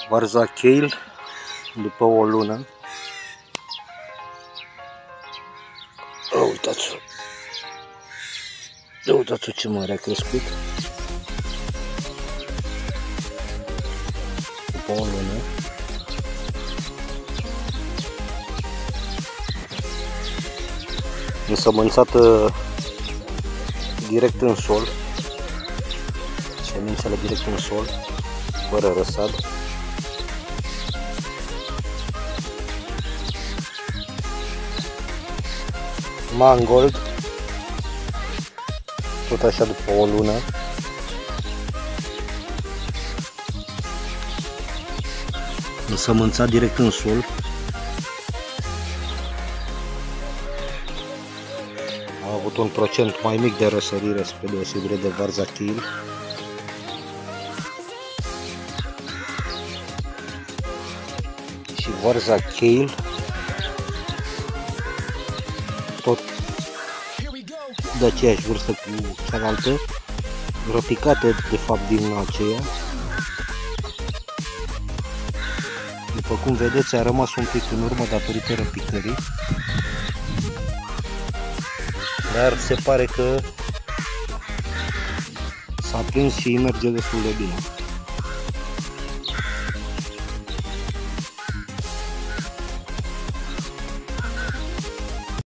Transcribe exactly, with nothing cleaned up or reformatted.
Varza Kale după o lună. Oh, uitați-o! Uitați-o ce mare a crescut! După o lună. Însămânțată direct în sol. Semințele direct în sol, fără răsad. Mangold, tot așa după o lună. Însămânțat direct în sol. A avut un procent mai mic de răsărire spre deosebire de Varza Kale. Și Varza Kale tot de aceeași vârstă cu cealaltă, răpicate de fapt din aceea. După cum vedeți, a rămas un pic în urmă datorită răpicării, dar se pare că s-a prins și merge destul de bine.